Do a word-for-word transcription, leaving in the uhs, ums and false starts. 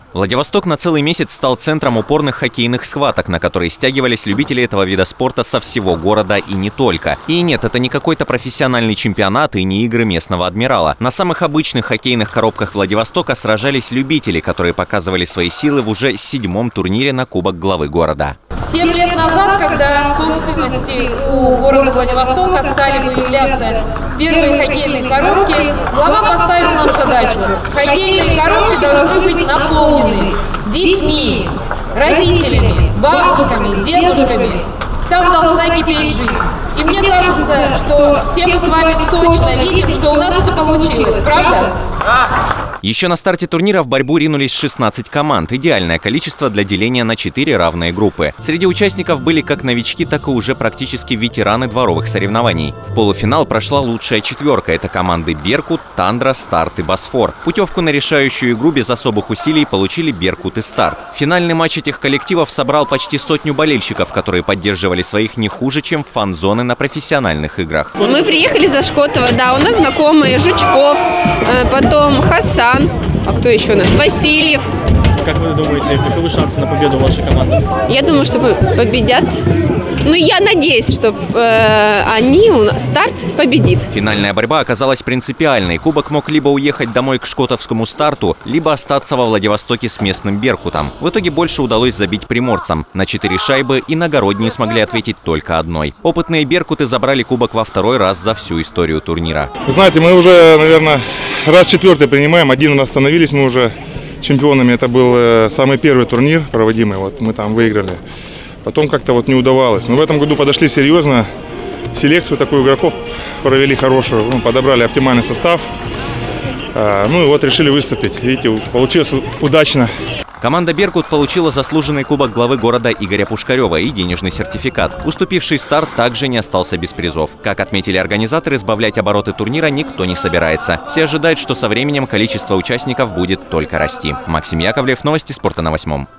Владивосток на целый месяц стал центром упорных хоккейных схваток, на которые стягивались любители этого вида спорта со всего города и не только. И нет, это не какой-то профессиональный чемпионат и не игры местного адмирала. На самых обычных хоккейных коробках Владивостока сражались любители, которые показывали свои силы в уже седьмом турнире на Кубок главы города. Семь лет назад, когда в собственности у города Владивостока стали появляться первые хоккейные коробки, глава поставил нам задачу. Хоккейные коробки должны быть наполнены детьми, родителями, бабушками, дедушками. Там должна кипеть жизнь. И мне кажется, что все мы с вами точно видим, что у нас это получилось, правда? Еще на старте турнира в борьбу ринулись шестнадцать команд. Идеальное количество для деления на четыре равные группы. Среди участников были как новички, так и уже практически ветераны дворовых соревнований. В полуфинал прошла лучшая четверка. Это команды «Беркут», «Тандра», «Старт» и «Босфор». Путевку на решающую игру без особых усилий получили «Беркут» и «Старт». Финальный матч этих коллективов собрал почти сотню болельщиков, которые поддерживали своих не хуже, чем фан-зоны на профессиональных играх. Мы приехали за Шкотова, да, у нас знакомые Жучков, потом Хасан. А кто еще у нас? Васильев. Как вы думаете, каковы шансы на победу вашей команды? Я думаю, что победят. Ну, я надеюсь, что э, они, у нас, «Старт» победит. Финальная борьба оказалась принципиальной. Кубок мог либо уехать домой к шкотовскому «Старту», либо остаться во Владивостоке с местным «Беркутом». В итоге больше удалось забить приморцам. На четыре шайбы иногородние смогли ответить только одной. Опытные «Беркуты» забрали кубок во второй раз за всю историю турнира. Вы знаете, мы уже, наверное, раз четвертый принимаем. Один раз становились мы уже чемпионами. Это был самый первый турнир проводимый. Вот мы там выиграли. Потом как-то вот не удавалось. Мы в этом году подошли серьезно. Селекцию такую игроков провели хорошую. Ну, подобрали оптимальный состав. А, ну и вот решили выступить. Видите, получилось удачно. Команда «Беркут» получила заслуженный кубок главы города Игоря Пушкарева и денежный сертификат. Уступивший «Старт» также не остался без призов. Как отметили организаторы, сбавлять обороты турнира никто не собирается. Все ожидают, что со временем количество участников будет только расти. Максим Яковлев, новости спорта на восьмом.